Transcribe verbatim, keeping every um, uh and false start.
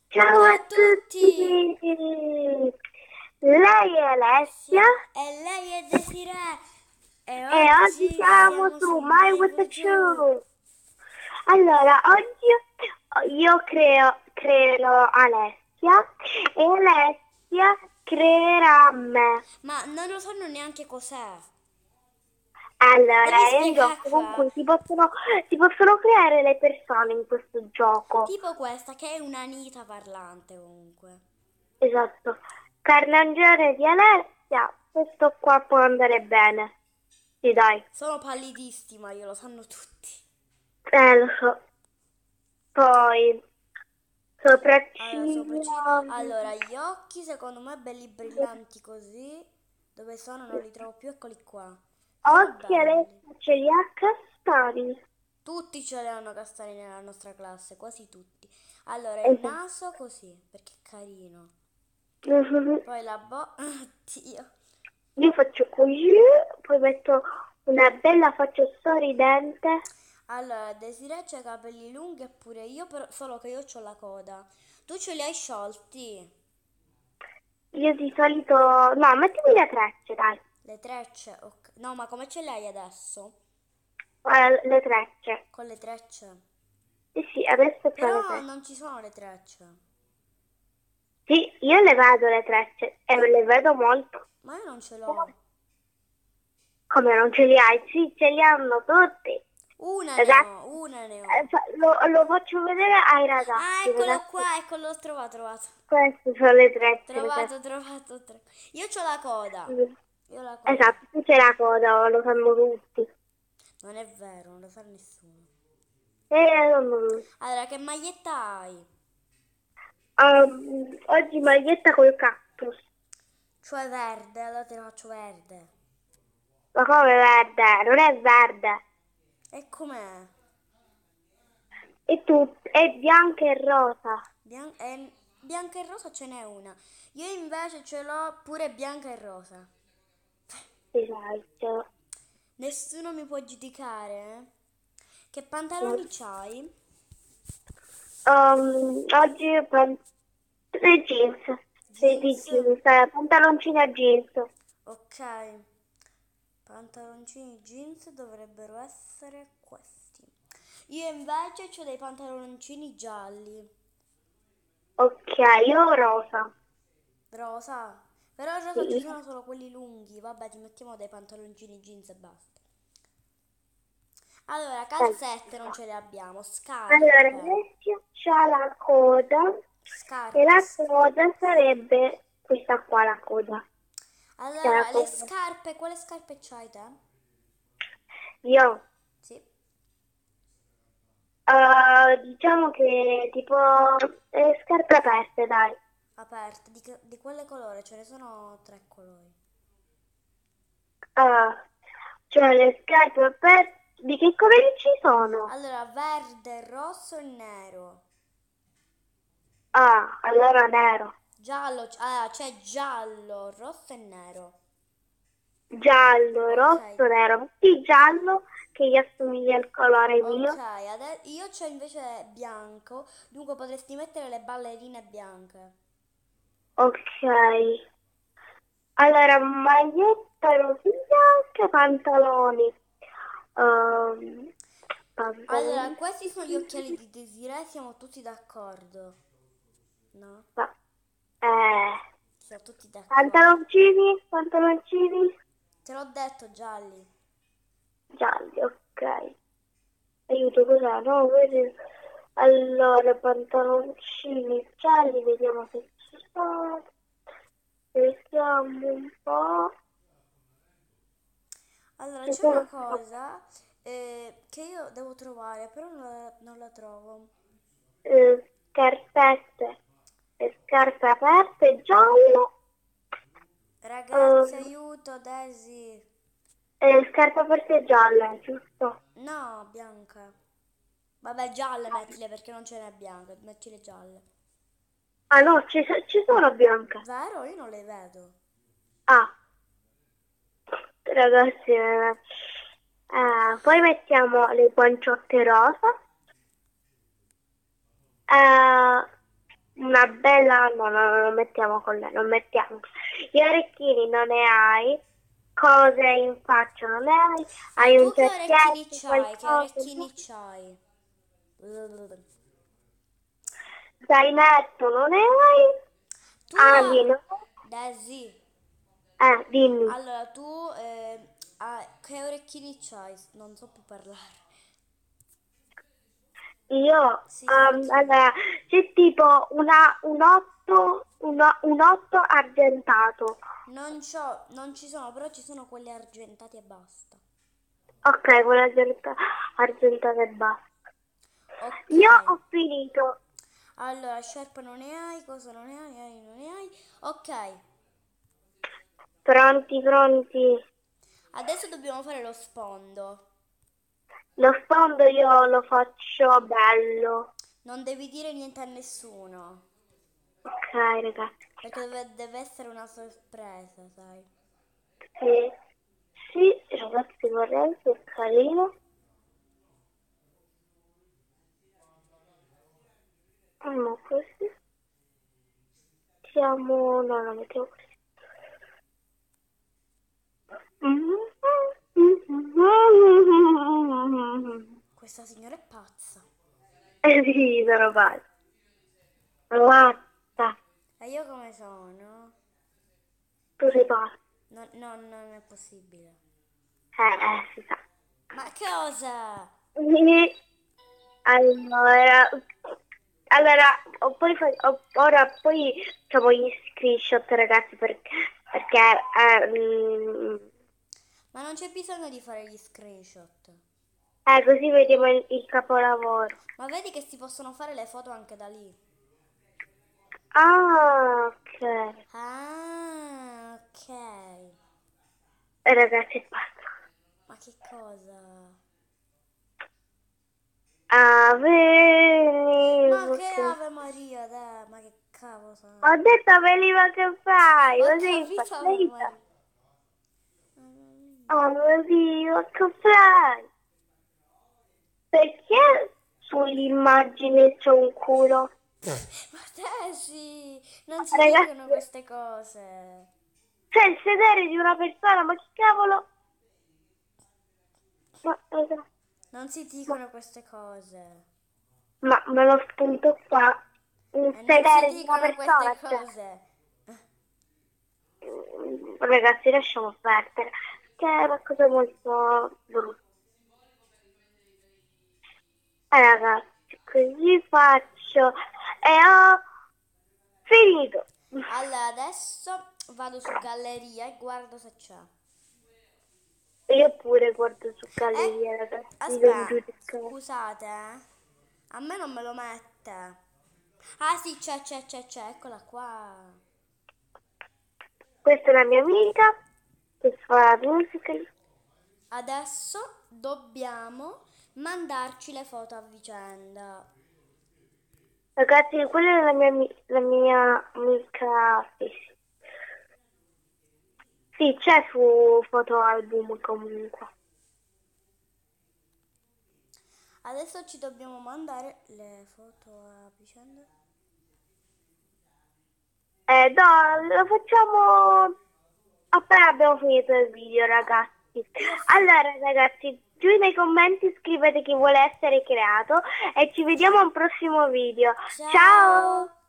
Ciao Ciao a a tutti! tutti! Lei è Alessia Sia- E lei è Desiree e e oggi oggi siamo siamo su su My My With the Voodoo. Show. Allora, oggi io creo, creerò Alessia e Alessia creerà me. Ma non lo sanno neanche cos'è. Devi Allora, è un gioco con spiegarla. cui si possono, si possono creare le persone in questo gioco. Tipo questa che è un'anita parlante comunque. Esatto. Carnagione di Alessia, questo qua può andare bene. Sì, dai. Sono pallidissima, io lo sanno tutti. Eh, lo so. Poi, Allora, sopracciglia. sopracciglia. Allora, gli occhi secondo me belli brillanti così. Dove sono? Non li trovo più, eccoli qua. Sono Occhi, belli. Alessia ce li ha castani. Tutti ce li hanno castani nella nostra classe, quasi tutti. Allora, il Esatto. naso così, perché è carino. Mhm. Poi la bocca, oddio. Io faccio così, poi metto una bella faccia sorridente. Allora, Desiree c'ha i capelli lunghi e pure io, però solo che io ho la coda. Tu ce li hai sciolti? Io di solito... No, mettimi le trecce, dai. Le trecce? Ok. No, ma come ce le hai adesso? Eh, le trecce. Con le trecce? Sì, sì, adesso c'ho le Però trecce. non ci sono le trecce. Sì, io le vedo le trecce e le vedo molto. Ma io non ce l'ho. Come non ce li hai? Sì, ce li hanno tutti. Una ne Ragazzi, ho, una ne eh, ho. fa- lo, lo faccio vedere ai Ah, ragazzi, eccolo ragazzi. qua, eccolo, l'ho trovato, trovato. Queste sono le trecce, ragazzi. Trovato, trovato, trovato. Io ho la coda. Io ho la coda. Esatto, tu c'è la coda, lo fanno tutti. Non è vero, non lo fa nessuno. E, um, Allora, che maglietta hai? um, oggi maglietta col cactus. Cioè verde, allora te la faccio verde. Ma come verde? Non è verde. E com'è? È, tut- è bianca e rosa. Bian- e- bianca e rosa ce n'è una. Io invece ce l'ho pure bianca e rosa. Esatto. Nessuno mi può giudicare, eh? Che pantaloni c'hai? Um, oggi pan- le jeans. Sì, di Jeans? jeans, eh, pantaloncini a jeans. Ok. Pantaloncini jeans dovrebbero essere questi. Io invece ho dei pantaloncini gialli. Ok, io rosa. Rosa. Però il rosa ci Sì. sono solo quelli lunghi. Vabbè, ti mettiamo dei pantaloncini jeans e basta. Allora, Eh. calzette non ce le abbiamo. Allora, Scarpe. Alessia c'ha la coda e Scarpe. la s- coda sarebbe questa qua, la coda. Che è la Allora, le coda. scarpe, quale scarpe c'hai te? Io, Sì, eh, diciamo che tipo le scarpe aperte, dai. aperte. Di, che- di quale colore? Ce ne sono tre colori. Ah, cioè le scarpe aperte, di che colori ci sono? Allora, verde, rosso e nero. Ah, allora nero. Giallo, c- ah, c'è giallo, rosso e nero. Giallo, Ok, rosso, nero. Metti giallo che gli assomiglia al colore ok. mio. ade- io c'ho invece bianco, dunque potresti mettere le ballerine bianche. Ok. Allora, maglietta rosina, che pantaloni? Ehm, Allora, pantaloni. questi sono gli occhiali di Desiree, siamo tutti d'accordo. No? Pa- eh, Siamo tutti d'accordo. pantaloncini, pantaloncini Te l'ho detto, gialli. gialli, ok. Aiuto, cos'è? No, vedi? Allora, pantaloncini gialli, vediamo se ci sono. Vediamo un po'. Allora, Ci c'è una sono cosa eh, che io devo trovare, però non la, non la trovo. eh, scarpette, e scarpe aperte, giallo. Ragazzi, Eh, aiuto, Desi. eh, scarpe aperte gialle, giusto? No, bianca. Vabbè, gialle mettile perché non ce n'è bianca, mettile gialle. Ah no, ci, so- ci sono bianche. Vero? Io non le vedo. Ah, ragazzi, eh, eh, poi mettiamo le guanciotte rosa. Eh, una bella... No, no, non lo mettiamo con lei, non mettiamo. Gli orecchini non ne hai, cose in faccia non ne hai, E hai tu un che orecchini cerchietto, c'hai? Che qualcosa, no? orecchini c'hai? Zainetto non ne hai, Tu, ali no? Desi, Eh, dimmi. allora tu eh, ah, che orecchini c'hai? Non so più parlare. Io, Sì, sì, ehm, orecchini. allora, c'è tipo una, un otto, una- un otto argentato. Non c'ho, non ci sono, però ci sono quelli argentati e basta. Ok, quella argenta- argentata e basta. Ok. Io ho finito. Allora, sciarpa non ne hai, cosa non ne hai, ali non ne hai. Ok. Pronti, pronti. Adesso dobbiamo fare lo sfondo. Lo sfondo io lo faccio bello. Non devi dire niente a nessuno, Ok, ragazzi. perché deve, deve essere una sorpresa, sai? Sì, sì, ragazzi, vorrei che è carino. Ma così. Siamo... No, lo mettiamo così. Questa signora è pazza. Eh sì, sono pazza. Matta. E io come sono? Tu sei pazza. No, no, non è possibile. Eh, eh, si sa. Ma cosa? Allora, allora ho poi, fa- ho- ora poi facciamo gli screenshot ragazzi per- perché eh, mm, Ma non c'è bisogno di fare gli screenshot. eh, così vediamo il, il capolavoro. Ma vedi che si possono fare le foto anche da lì. Ah, ok. Ah, ok. Eh, ragazzi, è pazzo. Ma che cosa? Ah, Ma venivo che che... Ave Maria, dai, ma che cavolo Ho sono? detto veniva che fai, Ho così capito Ave impazzita. Maria. Oh, veniva che fai. Perché sull'immagine c'è un culo? Ma te sì, non si dicono Ragazzi, queste cose. c'è il sedere di una persona, ma che cavolo? Ma, raga, Non si ma, dicono queste cose. ma me lo spunto qua. Il E non si sedere di una dicono queste persona, cioè. cose. mm, Ragazzi, lasciamo perdere. Che è una cosa molto brutta. Eh, ragazzi, così faccio. E ho finito. Allora, adesso vado su galleria e guardo se c'è. Io pure guardo su Eh, galleria, ragazzi, non aspetta, giudicare. scusate, eh. A me non me lo mette. Ah sì, c'è, c'è, c'è, c'è, eccola qua. Questa è la mia amica che fa la musica. Adesso dobbiamo mandarci le foto a vicenda. Ragazzi, quella è la mia, ami- la mia amica. Sì, sì. Sì, c'è su fotoalbum comunque. Adesso ci dobbiamo mandare le foto a vicenda. Eh, no, lo facciamo appena abbiamo finito il video, ragazzi. Io sì. Allora, ragazzi, giù nei commenti scrivete chi vuole essere creato e ci vediamo a un prossimo video. Ciao! Ciao!